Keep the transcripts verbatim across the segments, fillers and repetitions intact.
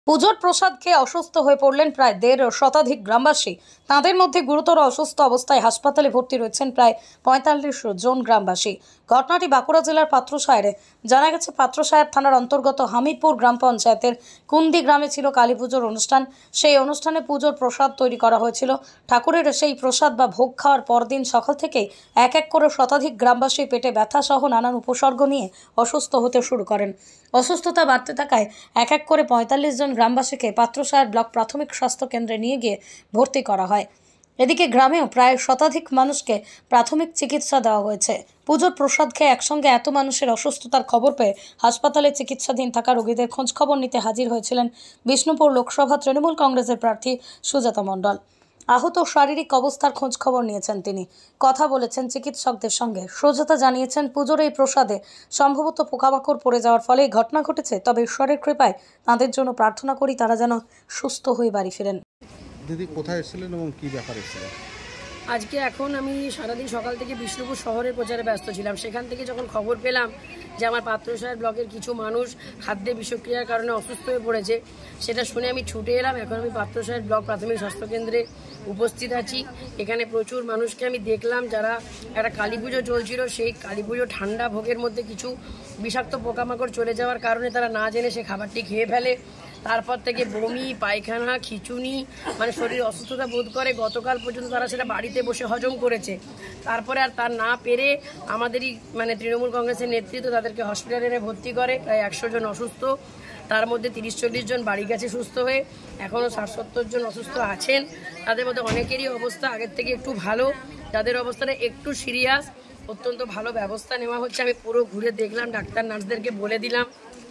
পুজোর প্রসাদ খেয়ে অসুস্থ হয়ে পড়লেন প্রায় দেড় শতাধিক গ্রামবাসী। তাদের মধ্যে গুরুতর অসুস্থ অবস্থায় হাসপাতালে ভর্তি রয়েছেন প্রায় পঁয়তাল্লিশ জন গ্রামবাসী। ঘটনাটি বাঁকুড়া জেলার পাত্রসায়রে। জানা গেছে, পাত্রসায়র থানার অন্তর্গত হামিদপুর গ্রাম পঞ্চায়েতের কুন্দি গ্রামে ছিল কালী পুজোর অনুষ্ঠান। সেই অনুষ্ঠানে পুজোর প্রসাদ তৈরি করা হয়েছিল। ঠাকুরের সেই প্রসাদ বা ভোগ খাওয়ার পরদিন সকাল থেকেই এক এক করে শতাধিক গ্রামবাসী পেটে ব্যথা সহ নানান উপসর্গ নিয়ে অসুস্থ হতে শুরু করেন। অসুস্থতা বাড়তে থাকায় এক এক করে পঁয়তাল্লিশ জন গ্রামবাসীকে পাত্রসায়র ব্লক প্রাথমিক স্বাস্থ্য কেন্দ্রে নিয়ে গিয়ে ভর্তি করা হয়। এদিকে গ্রামেও প্রায় শতাধিক মানুষকে প্রাথমিক চিকিৎসা দেওয়া হয়েছে। পুজোর প্রসাদ খেয়ে একসঙ্গে এত মানুষের অসুস্থতার খবর পেয়ে হাসপাতালে চিকিৎসাধীন থাকা রোগীদের খোঁজ খবর নিতে হাজির হয়েছিলেন বিষ্ণুপুর লোকসভা তৃণমূল কংগ্রেসের প্রার্থী সুজাতা মণ্ডল। আহত শারীরিক অবস্থার খোঁজ খবর নিয়েছেন তিনি, কথা বলেছেন চিকিৎসকদের সঙ্গে। সুজাতা জানিয়েছেন, পুজোর এই প্রসাদে সম্ভবত পোকামাকড় পড়ে যাওয়ার ফলে এই ঘটনা ঘটেছে। তবে ঈশ্বরের কৃপায় তাদের জন্য প্রার্থনা করি তারা যেন সুস্থ হয়ে বাড়ি ফেরেন। দিদি কোথায় এসেছিলেন এবং কি ব্যাপার এসেছিল? আজকে এখন আমি সারাদিন সকাল থেকে বিষ্ণুপুর শহরের প্রচারে ব্যস্ত ছিলাম। সেখান থেকে যখন খবর পেলাম যে আমার পাত্রসায়র ব্লকের কিছু মানুষ খাদ্যে বিষক্রিয়ার কারণে অসুস্থ হয়ে পড়েছে, সেটা শুনে আমি ছুটে এলাম। এখন আমি পাত্রসায়র ব্লক প্রাথমিক স্বাস্থ্যকেন্দ্রে উপস্থিত আছি। এখানে প্রচুর মানুষকে আমি দেখলাম যারা একটা কালী পুজো চলছিল, সেই কালী পুজো ঠান্ডা ভোগের মধ্যে কিছু বিষাক্ত পোকামাকড় চলে যাওয়ার কারণে তারা না জেনে সে খাবারটি খেয়ে ফেলে। তারপর থেকে বমি, পায়খানা, খিচুনি, মানে শরীর অসুস্থতা বোধ করে। গতকাল পর্যন্ত তারা সেটা বাড়িতে বসে হজম করেছে। তারপরে আর তার না পেরে আমাদেরই মানে তৃণমূল কংগ্রেসের নেতৃত্ব তাদেরকে হসপিটালে এনে ভর্তি করে। প্রায় একশো জন অসুস্থ, তার মধ্যে তিরিশ চল্লিশ জন বাড়ি গেছে সুস্থ হয়ে। এখনও ষাট সত্তর জন অসুস্থ আছেন। তাদের মধ্যে অনেকেরই অবস্থা আগের থেকে একটু ভালো, যাদের অবস্থাটা একটু সিরিয়াস অত্যন্ত ভালো ব্যবস্থা নেওয়া হচ্ছে। আমি পুরো ঘুরে দেখলাম, ডাক্তার নার্সদেরকে বলে দিলাম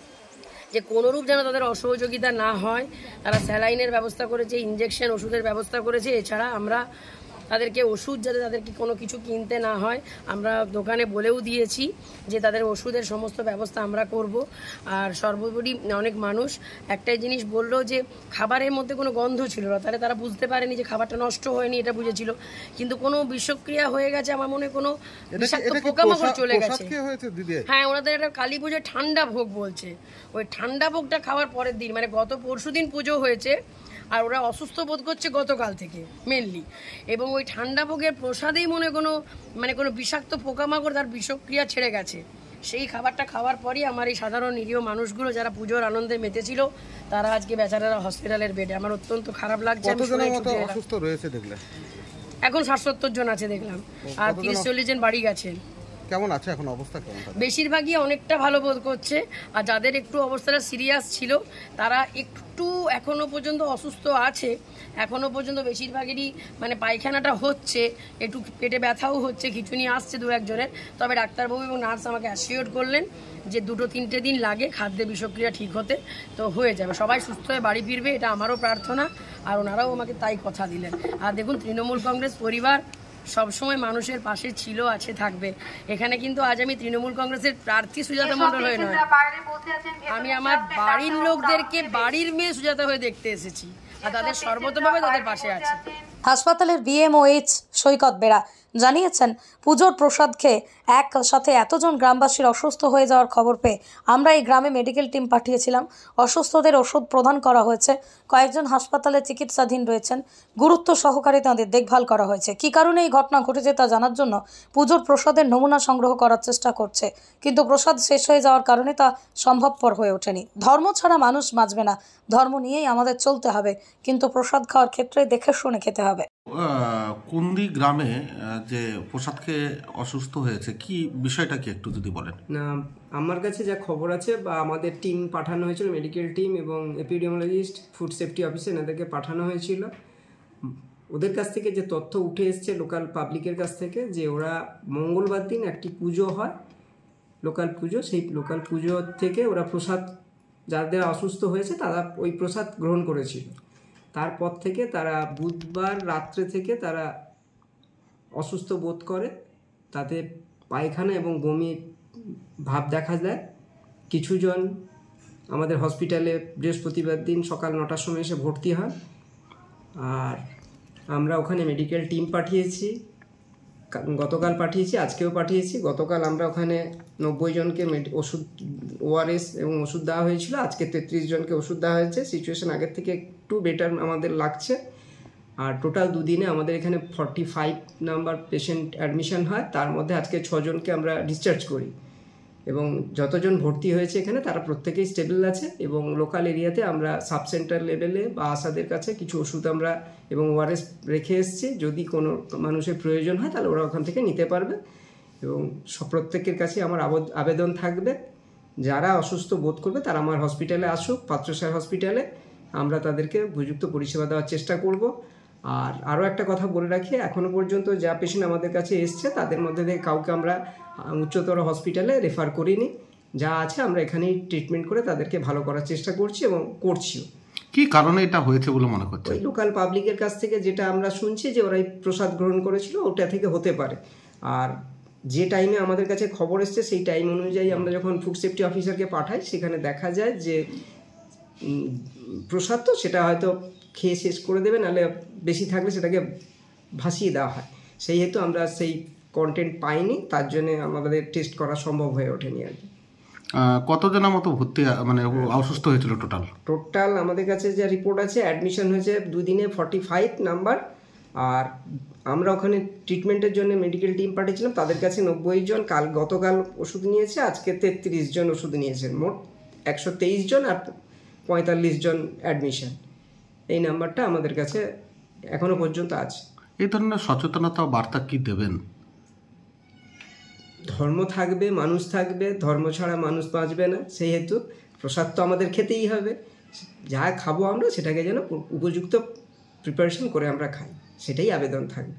যে কোনোরূপ যেন তাদের অসহযোগিতা না হয়। তারা স্যালাইনের ব্যবস্থা করেছে, ইঞ্জেকশন ওষুধের ব্যবস্থা করেছে। এছাড়া আমরা তাদেরকে ওষুধ যাতে তাদেরকে কোনো কিছু কিনতে না হয় আমরা দোকানে বলেও দিয়েছি যে তাদের ওষুধের সমস্ত ব্যবস্থা আমরা করব। আর সর্বোপরি অনেক মানুষ একটাই জিনিস বললো যে খাবারের মধ্যে কোনো গন্ধ ছিল না, তাহলে তারা বুঝতে পারেনি যে খাবারটা নষ্ট হয়নি, এটা বুঝেছিল। কিন্তু কোনো বিষক্রিয়া হয়ে গেছে, আমার মনে কোনো বিষাক্ত পোকামাকড় চলে গেছে। হ্যাঁ, ওনাদের একটা কালী পুজোর ঠান্ডা ভোগ বলছে। ওই ঠান্ডা ভোগটা খাওয়ার পরের দিন মানে গত পরশু দিন পুজো হয়েছে, আর ওরা অসুস্থ বোধ করছে গতকাল থেকে মেনলি। এবং ওই ঠান্ডা ভোগের প্রসাদেই মনে কোনো মানে কোনো বিষাক্ত পোকামাকড় তার বিষক্রিয়া ছেড়ে গেছে। সেই খাবারটা খাওয়ার পরই আমার এই সাধারণ নিরীহ মানুষগুলো যারা পুজোর আনন্দে মেতেছিল তারা আজকে বেচারারা হসপিটালের বেডে। আমার অত্যন্ত খারাপ লাগছে। এখন ষাট সত্তর জন আছে দেখলাম, আর তিরিশ চল্লিশ জন বাড়ি গেছেন। কেমন আছে এখন অবস্থা? কেমন? বেশিরভাগই অনেকটা ভালো বোধ করছে, আর যাদের একটু অবস্থাটা সিরিয়াস ছিল তারা একটু এখনো পর্যন্ত অসুস্থ আছে। এখনো পর্যন্ত বেশিরভাগেরই মানে পায়খানাটা হচ্ছে, একটু পেটে ব্যথাও হচ্ছে, খিচুনি আসছে দু একজনের। তবে ডাক্তারবাবু এবং নার্স আমাকে অ্যাসিওর করলেন যে দুটো তিনটে দিন লাগে খাদ্যে বিষক্রিয়া ঠিক হতে, তো হয়ে যাবে, সবাই সুস্থ হয়ে বাড়ি ফিরবে, এটা আমারও প্রার্থনা। আর ওনারাও আমাকে তাই কথা দিলেন। আর দেখুন, তৃণমূল কংগ্রেস পরিবার সবসময় মানুষের পাশে ছিল, আছে, থাকবে। এখানে কিন্তু আজ আমি তৃণমূল কংগ্রেসের প্রার্থী সুজাতা মণ্ডল হয়ে নয়, আমি আমার বাড়ির লোকদেরকে বাড়ির মেয়ে সুজাতা হয়ে দেখতে এসেছি, আর তাদের সর্বতভাবে তাদের পাশে আছে। হাসপাতালের বিএমওএইচ সৈকত বেরা জানিয়েছেন, পুজোর প্রসাদ খেয়ে এক সাথে এতজন গ্রামবাসীর অসুস্থ হয়ে যাওয়ার খবর পেয়ে আমরা এই গ্রামে মেডিকেল টিম পাঠিয়েছিলাম। অসুস্থদের ওষুধ প্রদান করা হয়েছে। কয়েকজন হাসপাতালে চিকিৎসাধীন রয়েছেন। গুরুত্ব সহকারে তাঁদের দেখভাল করা হয়েছে। কী কারণে এই ঘটনা ঘটেছে তা জানার জন্য পুজোর প্রসাদের নমুনা সংগ্রহ করার চেষ্টা করছে, কিন্তু প্রসাদ শেষ হয়ে যাওয়ার কারণে তা সম্ভবপর হয়ে ওঠেনি। ধর্ম ছাড়া মানুষ বাঁচবে না, ধর্ম নিয়েই আমাদের চলতে হবে, কিন্তু প্রসাদ খাওয়ার ক্ষেত্রে দেখে শুনে খেতে হবে। কুন্দি গ্রামে যে প্রসাদ খেয়ে অসুস্থ হয়েছে, কি বিষয়টা কি একটু যদি বলেন? না, আমার কাছে যা খবর আছে বা আমাদের টিম পাঠানো হয়েছিল, মেডিকেল টিম এবং এপিডেমিওলজিস্ট, ফুড সেফটি অফিসার, এদেরকে পাঠানো হয়েছিল। ওদের কাছ থেকে যে তথ্য উঠে এসছে লোকাল পাবলিকের কাছ থেকে, যে ওরা মঙ্গলবার দিন একটি পুজো হয়, লোকাল পুজো, সেই লোকাল পুজো থেকে ওরা প্রসাদ, যাদের অসুস্থ হয়েছে তারা ওই প্রসাদ গ্রহণ করেছিল। তারপর থেকে তারা বুধবার রাত্রে থেকে তারা অসুস্থ বোধ করে, তাদের পায়খানা এবং বমি ভাব দেখা যায়। কিছুজন আমাদের হসপিটালে বৃহস্পতিবার দিন সকাল নটার সময় এসে ভর্তি হয়, আর আমরা ওখানে মেডিকেল টিম পাঠিয়েছি। গতকাল পাঠিয়েছি, আজকেও পাঠিয়েছি। গতকাল আমরা ওখানে নব্বই জনকে ওষুধ ওআরএস এবং ওষুধ দেওয়া হয়েছিল, আজকে তেত্রিশ জনকে ওষুধ দেওয়া হয়েছে। সিচুয়েশন আগের থেকে একটু বেটার আমাদের লাগছে। আর টোটাল দুদিনে আমাদের এখানে forty five number patient admission হয়, তার মধ্যে আজকে ছজনকে আমরা ডিসচার্জ করি। এবং যতজন ভর্তি হয়েছে এখানে তারা প্রত্যেকেই স্টেবল আছে। এবং লোকাল এরিয়াতে আমরা সাব সেন্টার লেভেলে বা আশাদের কাছে কিছু ওষুধ আমরা এবং ওআরএস রেখে এসেছি, যদি কোনো মানুষের প্রয়োজন হয় তাহলে ওরা ওখান থেকে নিতে পারবে। এবং সব প্রত্যেকের কাছে আমার আবেদন থাকবে, যারা অসুস্থ বোধ করবে তারা আমার হসপিটালে আসুক, পাত্রসাহের হসপিটালে, আমরা তাদেরকে উপযুক্ত পরিষেবা দেওয়ার চেষ্টা করব। আর আরও একটা কথা বলে রাখি, এখনও পর্যন্ত যা পেশেন্ট আমাদের কাছে এসছে তাদের মধ্যে থেকে কাউকে আমরা উচ্চতর হসপিটালে রেফার করিনি। যা আছে আমরা এখানেই ট্রিটমেন্ট করে তাদেরকে ভালো করার চেষ্টা করছি এবং করছিও। কি কারণে এটা হয়েছে বলে মনে করছে? ওই লোকাল পাবলিকের কাছ থেকে যেটা আমরা শুনছি যে ওরাই প্রসাদ গ্রহণ করেছিল, ওটা থেকে হতে পারে। আর যে টাইমে আমাদের কাছে খবর এসছে সেই টাইম অনুযায়ী আমরা যখন ফুড সেফটি অফিসারকে পাঠাই, সেখানে দেখা যায় যে প্রসাদ তো সেটা হয়তো খেয়ে শেষ করে দেবে, নাহলে বেশি থাকলে সেটাকে ভাসিয়ে দেওয়া হয়। সেই হেতু আমরা সেই কন্টেন্ট পাইনি, তার জন্য আমাদের টেস্ট করা সম্ভব হয়ে ওঠেনি আর কি। কতজনের মতো ভর্তি মানে অসুস্থ হয়েছিল টোটাল? টোটাল আমাদের কাছে যা রিপোর্ট আছে, অ্যাডমিশন হয়েছে দুদিনে ফর্টি ফাইভ নাম্বার। আর আমরা ওখানে ট্রিটমেন্টের জন্য মেডিকেল টিম পাঠিয়েছিলাম, তাদের কাছে নব্বই জন কাল গতকাল ওষুধ নিয়েছে, আজকে তেত্রিশ জন ওষুধ নিয়েছেন। মোট একশো তেইশ জন আর পঁয়তাল্লিশ জন অ্যাডমিশন। এই নাম্বারটা আমাদের কাছে এখনো পর্যন্ত আছে। এই ধরনের সচেতনতা বার্তা কি দেবেন? ধর্ম থাকবে, মানুষ থাকবে, ধর্ম ছাড়া মানুষ বাঁচবে না। সেই হেতু প্রসাদ তো আমাদের খেতেই হবে, যা খাবো আমরা সেটাকে যেন উপযুক্ত প্রিপারেশন করে আমরা খাই, সেটাই আবেদন থাকবে।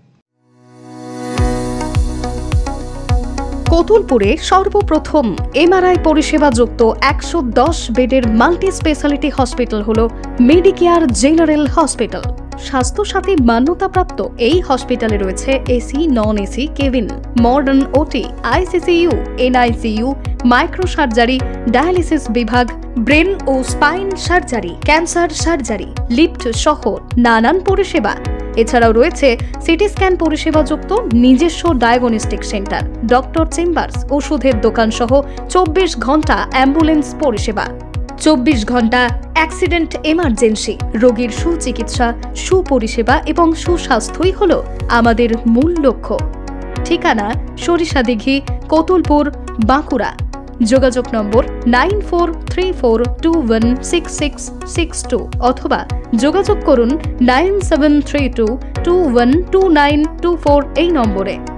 কতুলপুরে সর্বপ্রথম এমআরআই পরিষেবা যুক্ত একশো দশ বেডের মাল্টি স্পেশালিটি হসপিটাল হল মেডিকেয়ার জেনারেল হসপিটাল। স্বাস্থ্যসাথী মান্যতাপ্রাপ্ত এই হসপিটালে রয়েছে AC, non AC cabin, modern OT, ICCU, NICU, micro surgery, dialysis বিভাগ, ব্রেন ও spine surgery, cancer surgery, lift সহ নানান পরিষেবা। এছাড়াও রয়েছে সিটি স্ক্যান পরিষেবাযুক্ত নিজস্ব ডায়াগনস্টিক সেন্টার, ডক্টর চেম্বার্স, ওষুধের দোকান সহ চব্বিশ ঘন্টা অ্যাম্বুলেন্স পরিষেবা। চব্বিশ ঘন্টা অ্যাক্সিডেন্ট এমার্জেন্সি, রোগীর সুচিকিৎসা, সুপরিষেবা এবং সুস্বাস্থ্যই হল আমাদের মূল লক্ষ্য। ঠিকানা সরিষাদিঘি, কতুলপুর, বাঁকুড়া। যোগাযোগ number nine four three four two one six six six two অথবা যোগাযোগ করুন nine seven three two two one two nine two four এই নম্বরে।